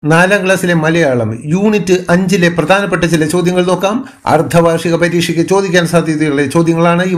4ാം ക്ലാസ്സിലെ മലയാളം യൂണിറ്റ് 5 പ്രധാനപ്പെട്ട ചില ചോദ്യങ്ങൾ നോക്കാം. അർദ്ധവാർഷിക പരീക്ഷയ്ക്ക് ചോദിക്കാൻ സാധ്യതയുള്ള ചോദ്യങ്ങളാണ് ഇവ.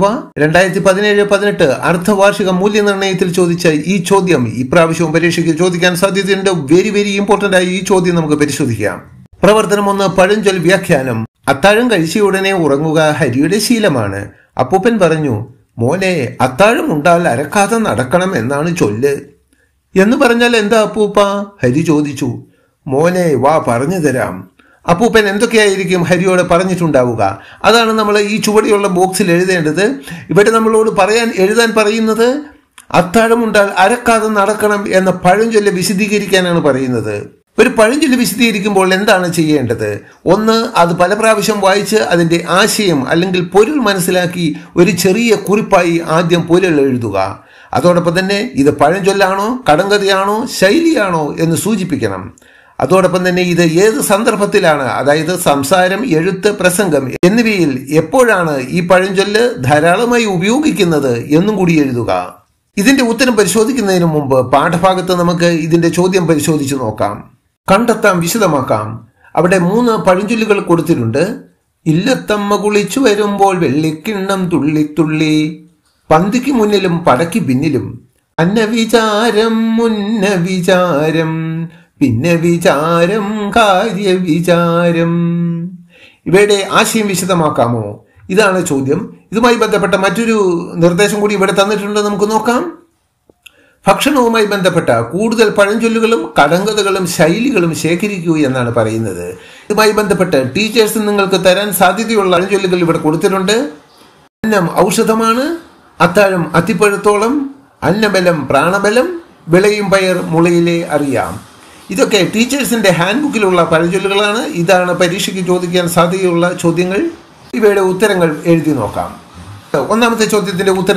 2017-18 അർദ്ധവാർഷിക മൂല്യനിർണ്ണയത്തിൽ ചോദിച്ച ഈ ചോദ്യം ഇപ്രാവശ്യവും പരീക്ഷയ്ക്ക് ചോദിക്കാൻ സാധ്യതയുണ്ട്. വെരി ഇമ്പോർട്ടന്റ് ആയി ഈ ചോദ്യം നമുക്ക് പരിശോധിക്കാം. പ്രവർത്തനം 1, പഴഞ്ചൊൽ വ്യാഖ്യാനം. അത്താഴം കഴിച്ച ഉടനെ ഉറങ്ങുക ഹരിയുടെ ശീലമാണ്. അപ്പൂപ്പൻ പറഞ്ഞു, മോനെ, അത്താഴം ഉണ്ടാൽ അരക്കാതെ നടക്കണം എന്നാണ് ചൊല്ല്. എന്ന് പറഞ്ഞാൽ എന്താ അപ്പൂപ്പ? ഹരി ചോദിച്ചു. മോനെ, വാ പറഞ്ഞു തരാം. അപ്പൂപ്പൻ എന്തൊക്കെയായിരിക്കും ഹരിയോട് പറഞ്ഞിട്ടുണ്ടാവുക? അതാണ് നമ്മൾ ഈ ചുവടെയുള്ള ബോക്സിൽ എഴുതേണ്ടത്. ഇവിടെ നമ്മളോട് എഴുതാൻ പറയുന്നത് അത്താഴമുണ്ടാൽ അരക്കാതെ നടക്കണം എന്ന പഴഞ്ചൊല്ല് വിശദീകരിക്കാനാണ് പറയുന്നത്. ഒരു പഴഞ്ചൊല്ല് വിശദീകരിക്കുമ്പോൾ എന്താണ് ചെയ്യേണ്ടത്? 1, അത് പല പ്രാവശ്യം വായിച്ച് അതിന്റെ ആശയം അല്ലെങ്കിൽ പൊരുൾ മനസ്സിലാക്കി ഒരു ചെറിയ കുറിപ്പായി ആദ്യം പൊരുൾ എഴുതുക. അതോടൊപ്പം തന്നെ ഇത് പഴഞ്ചൊല്ലാണോ, കടങ്കഥയാണോ, ശൈലിയാണോ എന്ന് സൂചിപ്പിക്കണം. അതോടൊപ്പം തന്നെ ഇത് ഏത് സന്ദർഭത്തിലാണ്, അതായത് സംസാരം, എഴുത്ത്, പ്രസംഗം എന്നിവയിൽ എപ്പോഴാണ് ഈ പഴഞ്ചൊല്ല് ധാരാളമായി ഉപയോഗിക്കുന്നത് എന്നും കൂടി എഴുതുക. ഇതിന്റെ ഉത്തരം പരിശോധിക്കുന്നതിന് മുമ്പ് പാഠഭാഗത്ത് നമുക്ക് ഇതിന്റെ ചോദ്യം പരിശോധിച്ച് നോക്കാം. കണ്ടെത്താം, വിശദമാക്കാം. അവിടെ 3 പഴഞ്ചൊല്ലുകൾ കൊടുത്തിട്ടുണ്ട്. ഇല്ലത്തമ്മ കുളിച്ചു വരുമ്പോൾ വെള്ളിക്കിണ്ണം തുള്ളിത്തുള്ളി, പന്തിക്ക് മുന്നിലും പടയ്ക്ക് പിന്നിലും, അന്നവിചാരം മുന്നവിചാരം, പിന്നെ വിചാരം കാര്യവിചാരം. ഇവയുടെ ആശയം വിശദമാക്കാമോ? ഇതാണ് ചോദ്യം. ഇതുമായി ബന്ധപ്പെട്ട മറ്റൊരു നിർദ്ദേശം കൂടി ഇവിടെ തന്നിട്ടുണ്ട്, നമുക്ക് നോക്കാം. ഭക്ഷണവുമായി ബന്ധപ്പെട്ട കൂടുതൽ പഴഞ്ചൊല്ലുകളും കടങ്കഥകളും ശൈലികളും ശേഖരിക്കൂ എന്നാണ് പറയുന്നത്. ഇതുമായി ബന്ധപ്പെട്ട് ടീച്ചേഴ്സ് നിങ്ങൾക്ക് തരാൻ സാധ്യതയുള്ള പഴഞ്ചൊല്ലുകൾ ഇവിടെ കൊടുത്തിട്ടുണ്ട്. അന്നം ഔഷധമാണ്, അത്താഴം അത്തിപ്പഴത്തോളം, അന്നബലം പ്രാണബലം, വിളയും പയർ മുളയിലെ അറിയാം. ഇതൊക്കെ ടീച്ചേഴ്സിന്റെ ഹാൻഡ് ബുക്കിലുള്ള പഴഞ്ചൊല്ലുകളാണ്. ഇതാണ് പരീക്ഷയ്ക്ക് ചോദിക്കാൻ സാധ്യതയുള്ള ചോദ്യങ്ങൾ. ഇവയുടെ ഉത്തരങ്ങൾ എഴുതി നോക്കാം. 1ാമത്തെ ചോദ്യത്തിന്റെ ഉത്തരം,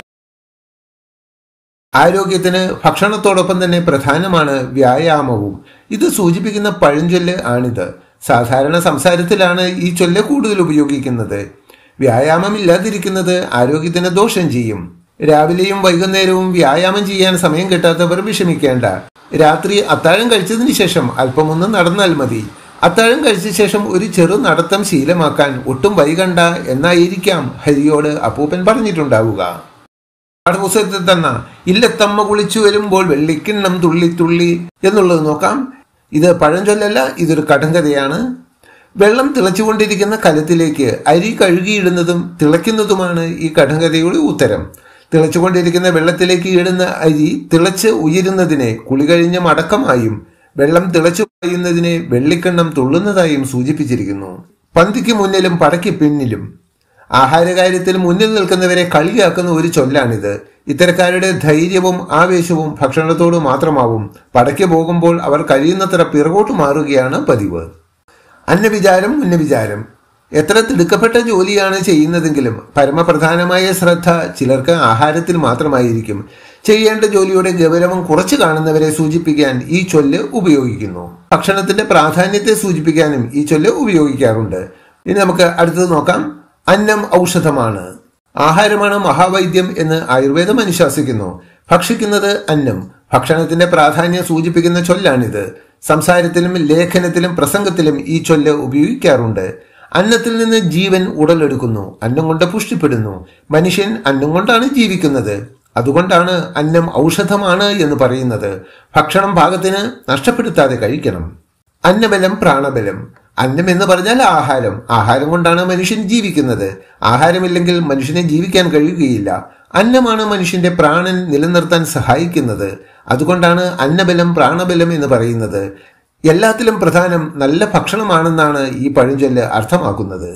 ആരോഗ്യത്തിന് ഭക്ഷണത്തോടൊപ്പം തന്നെ പ്രധാനമാണ് വ്യായാമവും. ഇത് സൂചിപ്പിക്കുന്ന പഴഞ്ചൊല്ല് ആണിത്. സാധാരണ സംസാരത്തിലാണ് ഈ ചൊല്ല് കൂടുതൽ ഉപയോഗിക്കുന്നത്. വ്യായാമം ഇല്ലാതിരിക്കുന്നത് ആരോഗ്യത്തിന് ദോഷം ചെയ്യും. രാവിലെയും വൈകുന്നേരവും വ്യായാമം ചെയ്യാൻ സമയം കിട്ടാത്തവർ വിഷമിക്കേണ്ട. രാത്രി അത്താഴം കഴിച്ചതിന് ശേഷം അല്പമൊന്ന് നടന്നാൽ മതി. അത്താഴം കഴിച്ച ശേഷം ഒരു ചെറു നടത്തം ശീലമാക്കാൻ ഒട്ടും വൈകണ്ട എന്നായിരിക്കാം ഹരിയോട് അപ്പൂപ്പൻ പറഞ്ഞിട്ടുണ്ടാവുക. പാഠപുസ്തകത്തിൽ തന്ന ഇല്ലത്തമ്മ കുളിച്ചു വരുമ്പോൾ വെള്ളിക്കിണ്ണം തുള്ളിത്തുള്ളി എന്നുള്ളത് നോക്കാം. ഇത് പഴഞ്ചൊല്ലല്ല, ഇതൊരു കടങ്കഥയാണ്. വെള്ളം തിളച്ചുകൊണ്ടിരിക്കുന്ന കലത്തിലേക്ക് അരി കഴുകിയിടുന്നതും തിളയ്ക്കുന്നതുമാണ് ഈ കടങ്കഥയുടെ ഉത്തരം. തിളച്ചുകൊണ്ടിരിക്കുന്ന വെള്ളത്തിലേക്ക് ഇടുന്ന അരി തിളച്ച് ഉയരുന്നതിനെ കുളി കഴിഞ്ഞ മടക്കമായും വെള്ളം തിളച്ചു കഴിയുന്നതിനെ വെള്ളിക്കിണ്ണം തുള്ളുന്നതായും സൂചിപ്പിച്ചിരിക്കുന്നു. പന്തിക്ക് മുന്നിലും പടയ്ക്ക് പിന്നിലും. ആഹാരകാര്യത്തിൽ മുന്നിൽ നിൽക്കുന്നവരെ കളിയാക്കുന്ന ഒരു ചൊല്ലാണിത്. ഇത്തരക്കാരുടെ ധൈര്യവും ആവേശവും ഭക്ഷണത്തോട് മാത്രമാവും. പടയ്ക്ക് പോകുമ്പോൾ അവർ കഴിയുന്നത്ര പിറകോട്ട് മാറുകയാണ് പതിവ്. അന്നവിചാരം മുന്നവിചാരം. എത്ര തിടുക്കപ്പെട്ട ജോലിയാണ് ചെയ്യുന്നതെങ്കിലും പരമപ്രധാനമായ ശ്രദ്ധ ചിലർക്ക് ആഹാരത്തിൽ മാത്രമായിരിക്കും. ചെയ്യേണ്ട ജോലിയുടെ ഗൗരവം കുറച്ച് കാണുന്നവരെ സൂചിപ്പിക്കാൻ ഈ ചൊല്ല് ഉപയോഗിക്കുന്നു. ഭക്ഷണത്തിന്റെ പ്രാധാന്യത്തെ സൂചിപ്പിക്കാനും ഈ ചൊല്ല് ഉപയോഗിക്കാറുണ്ട്. ഇനി നമുക്ക് അടുത്തത് നോക്കാം. അന്നം ഔഷധമാണ്. ആഹാരമാണ് മഹാവൈദ്യം എന്ന് ആയുർവേദം അനുശാസിക്കുന്നു. ഭക്ഷിക്കുന്നത് അന്നം. ഭക്ഷണത്തിന്റെ പ്രാധാന്യം സൂചിപ്പിക്കുന്ന ചൊല്ലാണിത്. സംസാരത്തിലും ലേഖനത്തിലും പ്രസംഗത്തിലും ഈ ചൊല്ല് ഉപയോഗിക്കാറുണ്ട്. അന്നത്തിൽ നിന്ന് ജീവൻ ഉടലെടുക്കുന്നു. അന്നം കൊണ്ട് പുഷ്ടിപ്പെടുന്നു. മനുഷ്യൻ അന്നം കൊണ്ടാണ് ജീവിക്കുന്നത്. അതുകൊണ്ടാണ് അന്നം ഔഷധമാണ് എന്ന് പറയുന്നത്. ഭക്ഷണം പാകത്തിന് നഷ്ടപ്പെടുത്താതെ കഴിക്കണം. അന്നബലം പ്രാണബലം. അന്നം എന്ന് പറഞ്ഞാൽ ആഹാരം. ആഹാരം കൊണ്ടാണ് മനുഷ്യൻ ജീവിക്കുന്നത്. ആഹാരമില്ലെങ്കിൽ മനുഷ്യനെ ജീവിക്കാൻ കഴിയുകയില്ല. അന്നമാണ് മനുഷ്യന്റെ പ്രാണൻ നിലനിർത്താൻ സഹായിക്കുന്നത്. അതുകൊണ്ടാണ് അന്നബലം പ്രാണബലം എന്ന് പറയുന്നത്. എല്ലാത്തിലും പ്രധാനം നല്ല ഭക്ഷണമാണെന്നാണ് ഈ പഴഞ്ചൊല്ല് അർത്ഥമാക്കുന്നത്.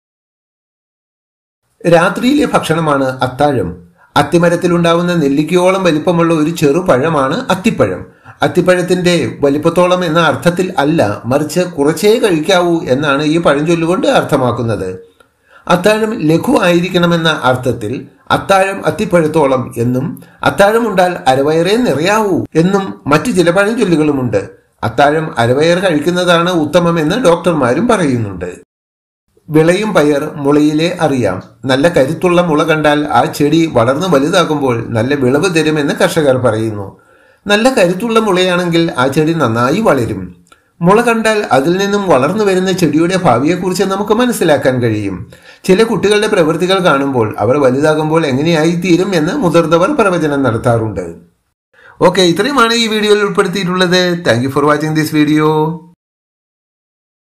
രാത്രിയിലെ ഭക്ഷണമാണ് അത്താഴം. അത്തിമരത്തിലുണ്ടാവുന്ന നെല്ലിക്കയോളം വലിപ്പമുള്ള ഒരു ചെറു പഴമാണ് അത്തിപ്പഴം. അത്തിപ്പഴത്തിന്റെ വലിപ്പത്തോളം എന്ന അർത്ഥത്തിൽ അല്ല, മറിച്ച് കുറച്ചേ കഴിക്കാവൂ എന്നാണ് ഈ പഴഞ്ചൊല്ലുകൊണ്ട് അർത്ഥമാക്കുന്നത്. അത്താഴം ലഘു ആയിരിക്കണമെന്ന അർത്ഥത്തിൽ അത്താഴം അത്തിപ്പഴത്തോളം എന്നും അത്താഴം ഉണ്ടാൽ അരവയറേ നിറയാവൂ എന്നും മറ്റു ചില പഴഞ്ചൊല്ലുകളുമുണ്ട്. അത്താഴം അരവയർ കഴിക്കുന്നതാണ് ഉത്തമമെന്ന് ഡോക്ടർമാരും പറയുന്നുണ്ട്. വിളയും പയർ മുളയിലെ അറിയാം. നല്ല കരുത്തുള്ള മുള കണ്ടാൽ ആ ചെടി വളർന്നു വലുതാകുമ്പോൾ നല്ല വിളവ് തരുമെന്ന് കർഷകർ പറയുന്നു. നല്ല കരുത്തുള്ള മുളയാണെങ്കിൽ ആ ചെടി നന്നായി വളരും. മുള കണ്ടാൽ അതിൽ നിന്നും വളർന്നു വരുന്ന ചെടിയുടെ ഭാവിയെക്കുറിച്ച് നമുക്ക് മനസ്സിലാക്കാൻ കഴിയും. ചില കുട്ടികളുടെ പ്രവൃത്തികൾ കാണുമ്പോൾ അവർ വലുതാകുമ്പോൾ എങ്ങനെയായി തീരും എന്ന് മുതിർന്നവർ പ്രവചനം നടത്താറുണ്ട്. ഓക്കെ, ഇത്രയുമാണ് ഈ വീഡിയോയിൽ ഉൾപ്പെടുത്തിയിട്ടുള്ളത്. Thank you for watching this video.